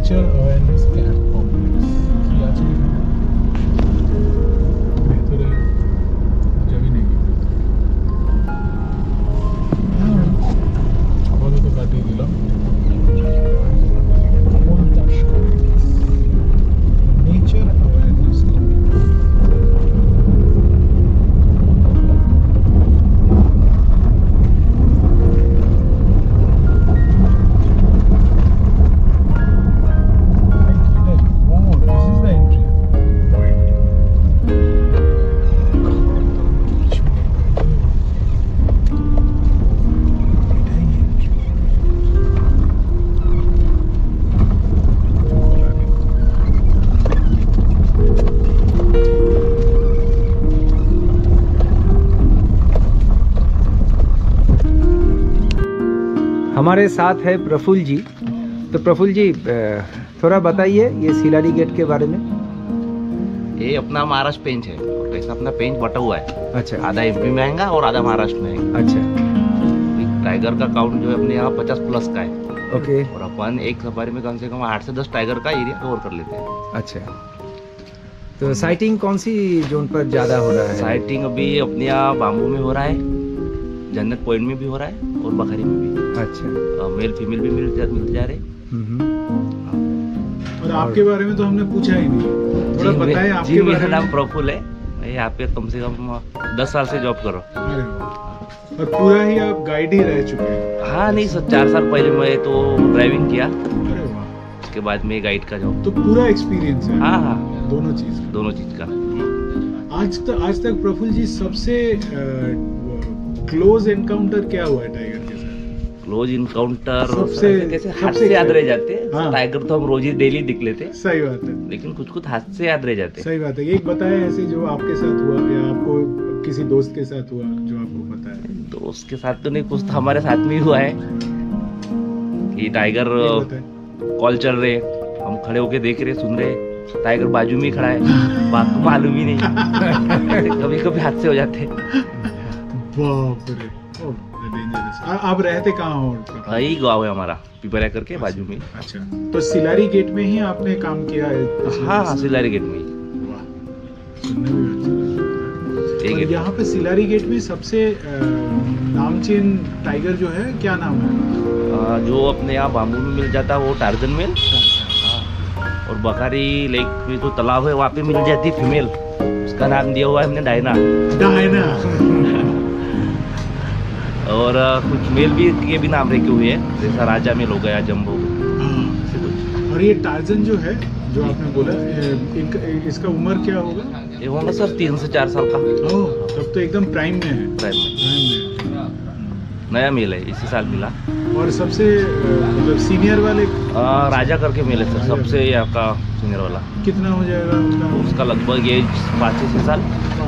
Nature awareness camp complex की आज बेहतर है जब नहीं आपातत काटिए दिला नेचर अवेयरनेस हमारे साथ है प्रफुल्ल जी। तो प्रफुल्ल जी थोड़ा बताइए ये सिलारी गेट के बारे में। ये अपना महाराष्ट्र पेंच है और ऐसा अपना पेंच बटा हुआ है। अच्छा, आधा एमपी में आएगा और आधा महाराष्ट्र में आएगा। अच्छा, टाइगर का काउंट जो है अपने यहाँ 50+ का है। ओके, और अपन एक सफारी में कम से कम 8 से 10 टाइगर का एरिया कवर कर लेते हैं। अच्छा। तो साइटिंग कौन सी जोन पर ज़्यादा हो रहा है? साइटिंग अभी अपने यहाँ बाम्बू में हो रहा है, जन्नत पॉइंट में भी हो रहा है और बखारी में भी। अच्छा, मेल फीमेल भी मिल जा रहे। और आपके बारे में तो हमने पूछा ही नहीं, थोड़ा बताएं आपके बारे में। मेरा नाम प्रफुल्ल है, मैं यहाँ पे कम से कम 10 साल से जॉब कर रहा हूँ। अरे वाह, और पूरा ही आप गाइड ही रह चुके हैं? हाँ नहीं सर, 4 साल पहले मैं तो ड्राइविंग किया। अरे वाह, उसके बाद में गाइड का जॉब। तो पूरा एक्सपीरियंस है? हाँ हाँ, दोनों चीज का। आज तक प्रफुल्ल जी सबसे क्लोज एनकाउंटर क्या हुआ है टाइगर के साथ? क्लोज इनकाउंटर सबसे हाथ से याद रह जाते हैं। हाँ। टाइगर तो हम रोज ही डेली दिख लेते। सही बात है, लेकिन कुछ हाथ से याद रह जाते। सही बात है। एक बताया ऐसे जो आपके साथ हुआ या आपको किसी दोस्त के साथ हुआ जो आपको पता है? दोस्त के साथ तो नहीं, कुछ तो हमारे साथ में ही हुआ है कि टाइगर कॉल चल रहे, हम खड़े होके देख रहे, सुन रहे, टाइगर बाजू में ही खड़ा है, बात तो मालूम ही नहीं। कभी कभी हादसे हो जाते। बाप रे, डेंजरस। आप रहते कहाँ हो? यही गाँव है हमारा, पिपरिया करके बाजू में। अच्छा, तो सिलारी गेट में ही आपने काम किया है? हाँ हाँ, सिलारी गेट में ही। वाह, सुनने में अच्छा लग रहा है। यहाँ पे सिलारी गेट में सबसे नामचीन टाइगर जो है, क्या नाम है? जो अपने यहाँ बाम्बू में मिल जाता है वो टार्जन मेल, और बखारी लेक में जो तालाब है वहाँ पे मिल जाती है फीमेल, उसका नाम दिया हुआ है हमने डायना। और कुछ मेल भी के भी नाम रखे हुए हैं, जैसा राजा मेल हो गया, जम्बो। और ये टार्जन जो है, जो आपने बोला, इसका उम्र क्या होगा? ये होगा सर 3 से 4 साल का। तब तो एकदम प्राइम में है। प्राइम में नया मेल है, इसी साल मिला। और सबसे मतलब सीनियर वाले? राजा करके मेल है सर, सबसे यहाँ का सीनियर वाला। कितना हो जाएगा उसका? लगभग ये 5 से 6 साल।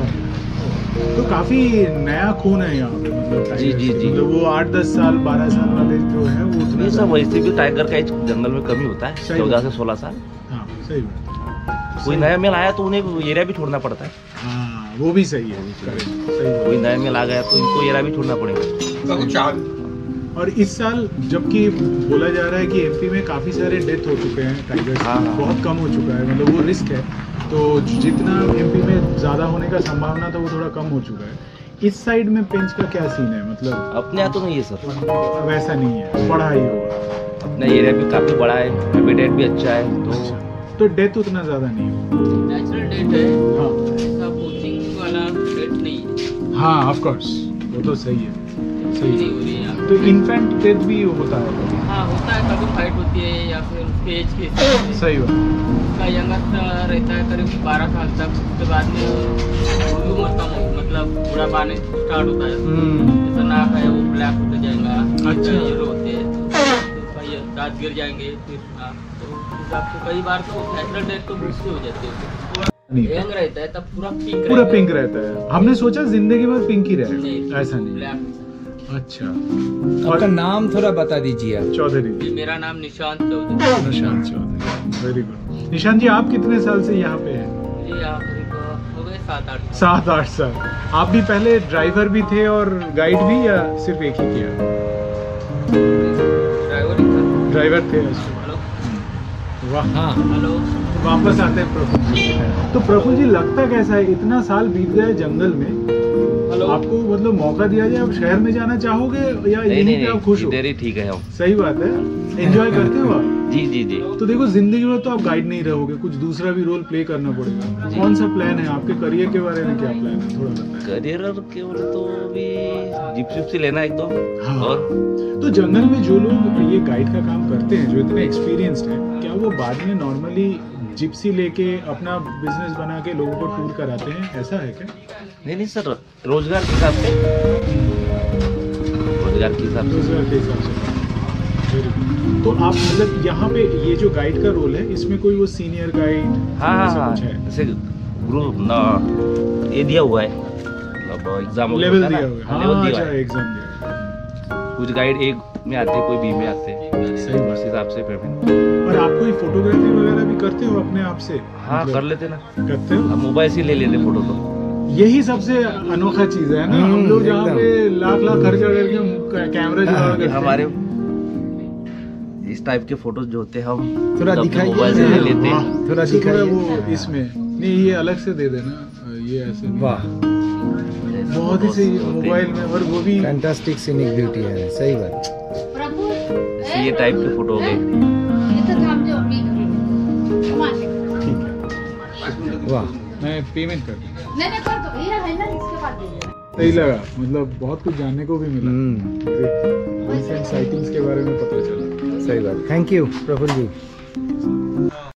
तो काफी नया खून है यहाँ पे, मतलब जी जी जी। मतलब वो 8-10 साल 12 साल वाले जो है वो उतना सब। वैसे भी टाइगर का एज जंगल में कम ही होता है, 14 से 16 साल। हाँ सही बात। कोई नया मेल आया तो उन्हें एरिया भी छोड़ना पड़ता है। हाँ वो भी सही है, सही। कोई नया मेल आ गया तो इनको एरिया भी छोड़ना पड़ेगा। और इस साल जबकि बोला जा रहा है कि एमपी में काफी सारे डेथ हो चुके हैं टाइगर, बहुत कम हो चुका है, मतलब वो रिस्क है, तो जितना एमपी में ज्यादा होने का संभावना था वो थोड़ा कम हो चुका है। इस साइड में पेंच का क्या सीन है? मतलब अपने यहाँ तो नहीं है सर, वैसा नहीं है, बड़ा ही होगा। अपना एरिया भी काफी बड़ा है, हैबिटेट भी अच्छा है, तो डेथ उतना ज्यादा नहीं होगा। नेचुरल डेथ है। हाँ, ऐसा कोचिंग वाला डेथ नहीं है। हाँ ऑफ कोर्स, वो तो सही है, सही नहीं हो रही है। तो इन्फेंट डेथ भी होता है? हाँ होता है, कभी फाइट होती है या फिर उसके एज के हिसाब से। सही बात। उसका यंगस्ट रहता है करीब 12 साल तक, उसके बाद में उम्र कम हो, मतलब बुढ़ापा आने स्टार्ट होता है। जैसा नाक है वो ब्लैक होते जाएगा, अच्छा, येलो होते हैं, दांत गिर जाएंगे, फिर तो हिसाब से कई बार तो नेचुरल डेथ तो मुश्किल हो जाती है। यंग रहता है तब पूरा पिंक रहता है। हमने सोचा जिंदगी में पिंक ही रहे, ऐसा नहीं। ब्लैक। अच्छा, आपका नाम थोड़ा बता दीजिए आप। चौधरी। मेरा नाम निशांत चौधरी। Nishant Chaudhary, very good. निशांत जी, आप कितने साल से यहाँ पे हैं? ये यहाँ हो गए 7-8 साल। आप भी पहले ड्राइवर भी थे और गाइड भी, या सिर्फ एक ही किया? ड्राइवर थे। वाह। हाँ हेलो। वापस आते हैं प्रफुल्ल जी। तो प्रफुल्ल जी लगता कैसा है, इतना साल बीत गए जंगल में, हेलो। आपको मतलब मौका दिया जाए, आप शहर में जाना चाहोगे या नहीं यहीं नहीं पे आप खुश हो? इधर ही ठीक है हम। सही बात है, एंजॉय करते हो आप? जी जी जी। तो देखो जिंदगी में तो आप गाइड नहीं रहोगे, कुछ दूसरा भी रोल प्ले करना पड़ेगा। कौन सा प्लान है आपके करियर के बारे में, क्या प्लान है थोड़ा बताएं। करियर के बोले तो अभी जिप्सी लेना एक दो। हाँ। और तो जंगल में जो लोग ये गाइड का काम करते हैं, जो इतने एक्सपीरियंस्ड हैं, क्या वो बाद में नॉर्मली जिप्सी लेके अपना बिजनेस बना के लोगों को टूर कराते हैं, ऐसा है क्या? नहीं नहीं सर, रोजगार के हिसाब से, रोजगार के हिसाब से। रोजगार के हिसाब से। Very good। तो आप मतलब यहाँ पे ये जो गाइड का रोल है, इसमें कोई वो सीनियर गाइड हाँ ऐसा हाँ कुछ है? जैसे ग्रुप ना ये दिया हुआ है, मतलब एग्जाम लेवल दिया हुआ है। हाँ, लेवल दिया अच्छा, हुआ है। एग्जाम दिया। कुछ गाइड ए में आते हैं, कोई बी में आते हैं, सही बात। उस हिसाब से पेमेंट। और आप कोई फोटोग्राफी वगैरह भी करते हो अपने आप से? हाँ मतलब कर लेते ना, करते हो? अब मोबाइल से ले लेते फोटो तो। यही सबसे अनोखा चीज है ना, हम लोग जहाँ एकदम। पे लाख लाख खर्चा करके कैमरा जुगाड़ करते हैं। हमारे इस टाइप के फोटोज जो होते हैं हम थोड़ा तो अपने दिखाइए। मोबाइल से ले लेते वाह, हैं। थोड़ा शुक्र है दिखाइए। वो इसमें नहीं, ये अलग से दे देना, ये ऐसे नहीं। वाह, बहुत ही सही मोबाइल में, और वो भी फैंटास्टिक सीनिक ब्यूटी है, सही बात। जैसे ये टाइप के फोटो हो गए। ठीक है। वाह, मैं पेमेंट कर दूँ। नहीं कर दो, ये है ना, इसके बाद दे देना। सही लगा, मतलब बहुत कुछ जानने को भी मिला। रिसेंट साइटिंग्स के बारे में पता चला। सही बात। Thank you Prafull ji.